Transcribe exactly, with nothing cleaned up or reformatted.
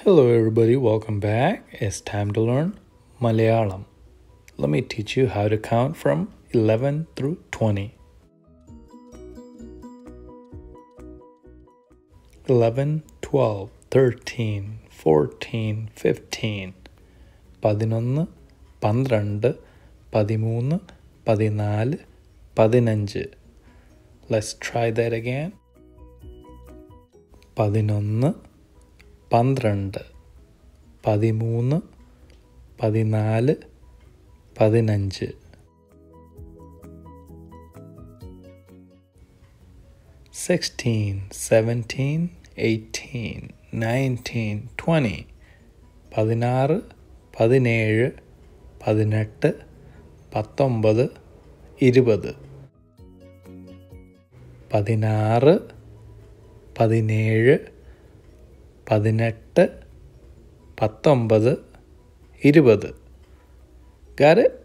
Hello everybody, welcome back. It's time to learn Malayalam. Let me teach you how to count from eleven through twenty. eleven, twelve, thirteen, fourteen, fifteen. പതിനൊന്ന്, പന്ത്രണ്ട്, പതിമൂന്ന്, പതിനാല്, പതിനഞ്ച്. Let's try that again. പതിനൊന്ന്, പന്ത്രണ്ട്, പതിമൂന്ന്, പതിനാല്, പതിനഞ്ച്. Sixteen, seventeen, eighteen, nineteen, twenty. പതിനാറ്, പതിനേഴ്, പതിനെട്ട്, പത്തൊമ്പത്, ഇരുപത്. പതിനാറ്, പതിനേഴ്, പതിനെട്ട്, പത്തൊമ്പത്, ഇരുപത്. Got it?